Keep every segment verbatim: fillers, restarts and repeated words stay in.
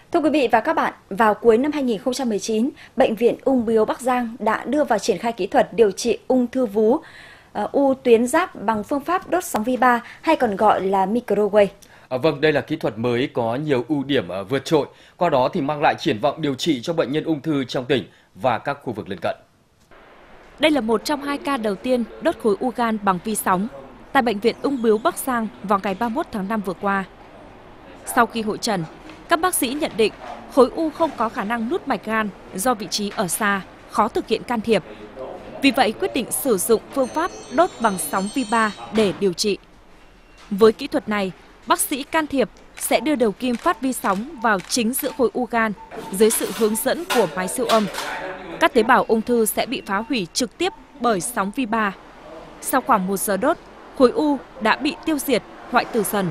Thưa quý vị và các bạn, vào cuối năm hai nghìn không trăm mười chín, Bệnh viện Ung bướu Bắc Giang đã đưa vào triển khai kỹ thuật điều trị ung thư vú, uh, u tuyến giáp bằng phương pháp đốt sóng vi ba hay còn gọi là microwave. À, vâng, đây là kỹ thuật mới có nhiều ưu điểm uh, vượt trội, qua đó thì mang lại triển vọng điều trị cho bệnh nhân ung thư trong tỉnh và các khu vực lân cận. Đây là một trong hai ca đầu tiên đốt khối u gan bằng vi sóng tại Bệnh viện Ung bướu Bắc Giang vào ngày ba mươi mốt tháng năm vừa qua. Sau khi hội chẩn, các bác sĩ nhận định khối u không có khả năng nuốt mạch gan do vị trí ở xa, khó thực hiện can thiệp. Vì vậy quyết định sử dụng phương pháp đốt bằng sóng vi ba để điều trị. Với kỹ thuật này, bác sĩ can thiệp sẽ đưa đầu kim phát vi sóng vào chính giữa khối u gan dưới sự hướng dẫn của máy siêu âm. Các tế bào ung thư sẽ bị phá hủy trực tiếp bởi sóng vi ba. Sau khoảng một giờ đốt, khối u đã bị tiêu diệt, hoại tử dần.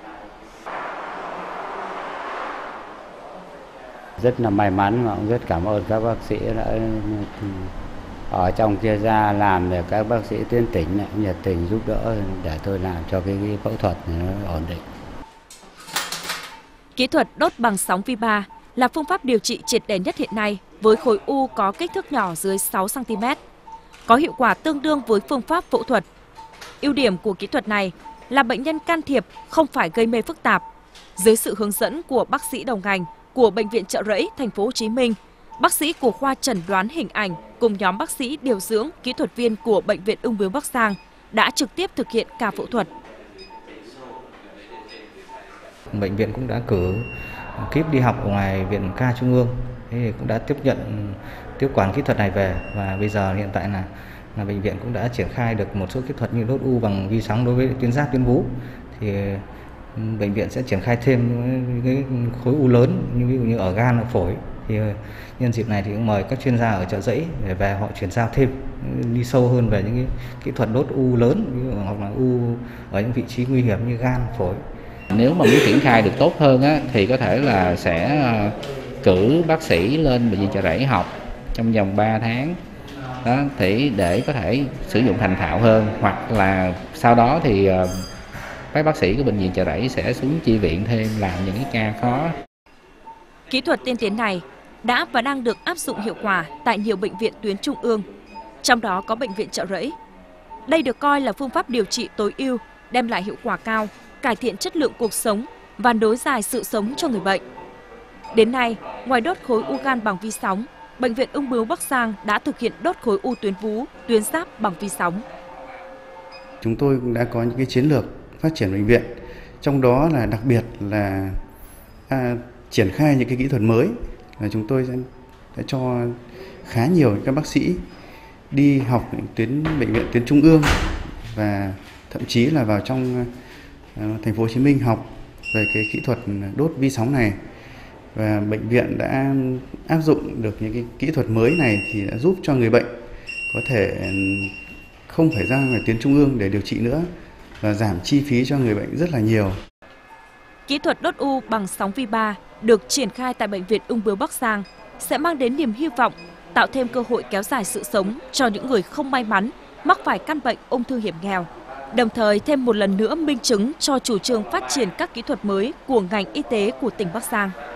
Rất là may mắn và cũng rất cảm ơn các bác sĩ đã ở trong kia ra làm để các bác sĩ tuyến tỉnh nhiệt tình giúp đỡ để tôi làm cho cái, cái phẫu thuật này nó ổn định. Kỹ thuật đốt bằng sóng vi ba là phương pháp điều trị triệt để nhất hiện nay với khối u có kích thước nhỏ dưới sáu xăng ti mét, có hiệu quả tương đương với phương pháp phẫu thuật. Ưu điểm của kỹ thuật này là bệnh nhân can thiệp không phải gây mê phức tạp. Dưới sự hướng dẫn của bác sĩ đầu ngành của Bệnh viện Chợ Rẫy, Thành phố Hồ Chí Minh, bác sĩ của khoa chẩn đoán hình ảnh cùng nhóm bác sĩ điều dưỡng, kỹ thuật viên của Bệnh viện Ung bướu Bắc Giang đã trực tiếp thực hiện ca phẫu thuật. Bệnh viện cũng đã cử kíp đi học ở ngoài Viện Ca Trung ương, thì cũng đã tiếp nhận tiếp quản kỹ thuật này về và bây giờ hiện tại là là bệnh viện cũng đã triển khai được một số kỹ thuật như đốt u bằng vi sóng đối với tuyến giáp, tuyến vú. Thì bệnh viện sẽ triển khai thêm những cái khối u lớn như ví dụ như ở gan, ở phổi. Thì nhân dịp này thì cũng mời các chuyên gia ở Chợ Rẫy để về họ chuyển giao thêm, đi sâu hơn về những cái kỹ thuật đốt u lớn, ví dụ, hoặc là u ở những vị trí nguy hiểm như gan, phổi. Nếu mà muốn triển khai được tốt hơn á, thì có thể là sẽ cử bác sĩ lên Bệnh viện Chợ Rẫy học trong vòng ba tháng đó, thì để có thể sử dụng thành thạo hơn, hoặc là sau đó thì các bác sĩ của Bệnh viện Chợ Rẫy sẽ xuống chi viện thêm làm những cái ca khó. Kỹ thuật tiên tiến này đã và đang được áp dụng hiệu quả tại nhiều bệnh viện tuyến trung ương, trong đó có Bệnh viện Chợ Rẫy. Đây được coi là phương pháp điều trị tối ưu, đem lại hiệu quả cao, cải thiện chất lượng cuộc sống và nối dài sự sống cho người bệnh. Đến nay, ngoài đốt khối u gan bằng vi sóng, Bệnh viện Ung bướu Bắc Giang đã thực hiện đốt khối u tuyến vú, tuyến giáp bằng vi sóng. Chúng tôi cũng đã có những cái chiến lược phát triển bệnh viện, trong đó là đặc biệt là à, triển khai những cái kỹ thuật mới, là chúng tôi đã cho khá nhiều các bác sĩ đi học tuyến bệnh viện tuyến trung ương và thậm chí là vào trong uh, Thành phố Hồ Chí Minh học về cái kỹ thuật đốt vi sóng này. Và bệnh viện đã áp dụng được những cái kỹ thuật mới này thì đã giúp cho người bệnh có thể không phải ra ngoài tuyến trung ương để điều trị nữa và giảm chi phí cho người bệnh rất là nhiều. Kỹ thuật đốt u bằng sóng vi ba được triển khai tại Bệnh viện Ung bướu Bắc Giang sẽ mang đến niềm hy vọng, tạo thêm cơ hội kéo dài sự sống cho những người không may mắn mắc phải căn bệnh ung thư hiểm nghèo, đồng thời thêm một lần nữa minh chứng cho chủ trương phát triển các kỹ thuật mới của ngành y tế của tỉnh Bắc Giang.